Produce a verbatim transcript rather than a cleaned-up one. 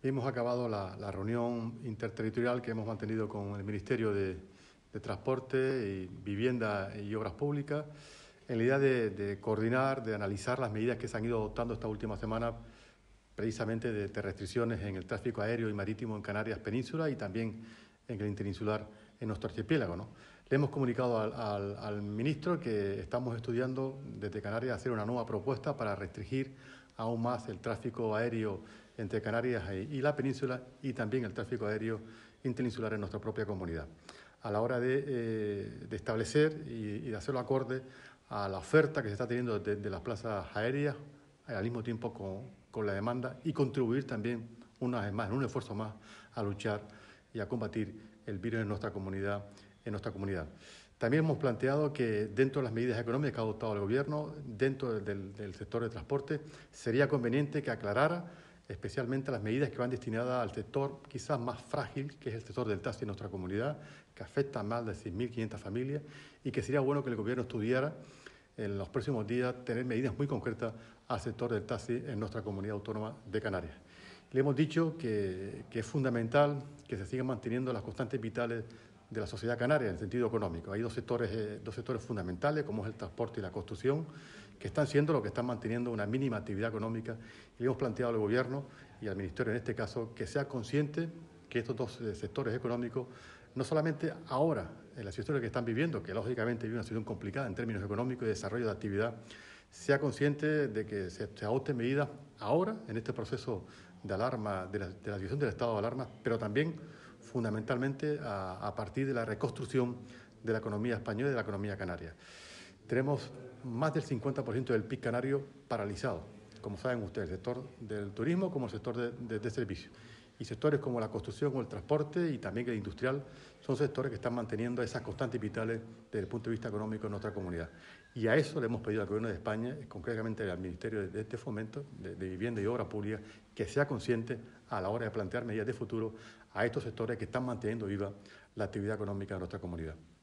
Hemos acabado la, la reunión interterritorial que hemos mantenido con el Ministerio de, de Transporte, y Vivienda y Obras Públicas en la idea de, de coordinar, de analizar las medidas que se han ido adoptando esta última semana, precisamente de, de restricciones en el tráfico aéreo y marítimo en Canarias Península y también en el interinsular en nuestro archipiélago, ¿no? Le hemos comunicado al, al, al ministro que estamos estudiando desde Canarias hacer una nueva propuesta para restringir aún más el tráfico aéreo entre Canarias y la península y también el tráfico aéreo interinsular en nuestra propia comunidad, a la hora de, eh, de establecer y, y de hacerlo acorde a la oferta que se está teniendo desde de las plazas aéreas, al mismo tiempo con, con la demanda, y contribuir también una vez más, en un esfuerzo más, a luchar y a combatir el virus en nuestra comunidad. En nuestra comunidad. También hemos planteado que dentro de las medidas económicas que ha adoptado el Gobierno, dentro del, del sector de transporte, sería conveniente que aclarara especialmente las medidas que van destinadas al sector quizás más frágil, que es el sector del taxi en nuestra comunidad, que afecta a más de seis mil quinientas familias, y que sería bueno que el Gobierno estudiara en los próximos días tener medidas muy concretas al sector del taxi en nuestra comunidad autónoma de Canarias. Le hemos dicho que, que es fundamental que se sigan manteniendo las constantes vitales de la sociedad canaria en el sentido económico. Hay dos sectores, eh, dos sectores fundamentales, como es el transporte y la construcción, que están siendo lo que están manteniendo una mínima actividad económica, y le hemos planteado al Gobierno y al Ministerio en este caso que sea consciente que estos dos eh, sectores económicos, no solamente ahora, en la situación que están viviendo, que lógicamente vive una situación complicada en términos económicos y de desarrollo de actividad, sea consciente de que se, se adopten medidas ahora, en este proceso de alarma, de la, de la situación del estado de alarma, pero también fundamentalmente a, a partir de la reconstrucción de la economía española y de la economía canaria. Tenemos más del cincuenta por ciento del P I B canario paralizado, como saben ustedes, el sector del turismo como el sector de, de, de servicios. Y sectores como la construcción o el transporte y también el industrial son sectores que están manteniendo esas constantes vitales desde el punto de vista económico en nuestra comunidad. Y a eso le hemos pedido al Gobierno de España, concretamente al Ministerio de este Fomento, de, de Vivienda y Obras Públicas, que sea consciente a la hora de plantear medidas de futuro a estos sectores que están manteniendo viva la actividad económica de nuestra comunidad.